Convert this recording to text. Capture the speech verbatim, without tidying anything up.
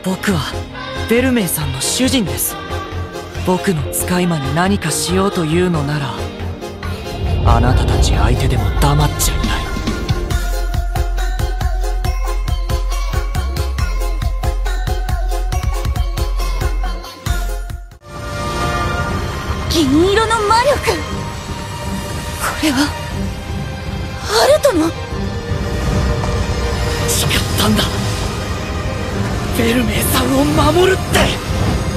僕はベルメイさんの主人です。僕の使い魔に何かしようというのなら、あなたたち相手でも黙っちゃいない。 銀色の魔力、これはアルトの。 誓ったんだ、ベルメイさんを守るって。